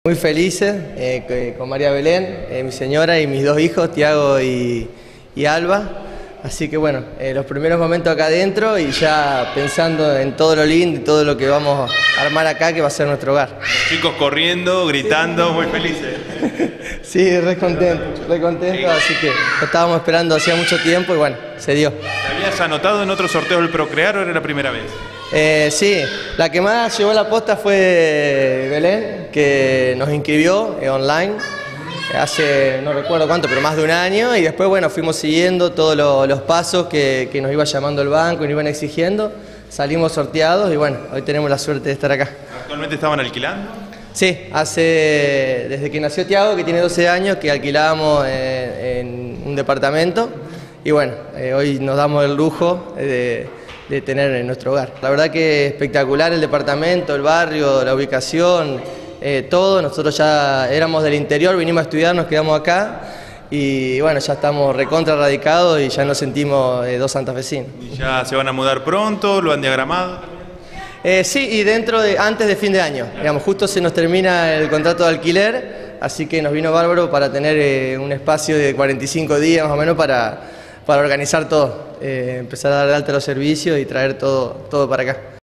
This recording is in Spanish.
Muy felices con María Belén, mi señora, y mis dos hijos, Tiago y Alba. Así que bueno, los primeros momentos acá adentro y ya pensando en todo lo lindo y todo lo que vamos a armar acá, que va a ser nuestro hogar. Los chicos corriendo, gritando, muy felices. Sí, re contento, así que lo estábamos esperando hacía mucho tiempo y bueno, se dio. ¿Te habías anotado en otros sorteos del Procrear o era la primera vez? Sí, la que más llevó la posta fue Belén, que nos inscribió online hace no recuerdo cuánto, pero más de un año, y después bueno, fuimos siguiendo todos los pasos que nos iba llamando el banco y nos iban exigiendo, salimos sorteados y bueno, hoy tenemos la suerte de estar acá. ¿Actualmente estaban alquilando? Sí, desde que nació Tiago, que tiene 12 años, que alquilábamos en un departamento y bueno, hoy nos damos el lujo de tener en nuestro hogar. La verdad que espectacular el departamento, el barrio, la ubicación, todo. Nosotros ya éramos del interior, vinimos a estudiar, nos quedamos acá y bueno, ya estamos recontra radicados y ya nos sentimos dos santafesinos. ¿Y ya se van a mudar pronto? ¿Lo han diagramado? Sí, y antes de fin de año, digamos, justo se nos termina el contrato de alquiler, así que nos vino bárbaro para tener un espacio de 45 días más o menos para organizar todo, empezar a dar de alta los servicios y traer todo para acá.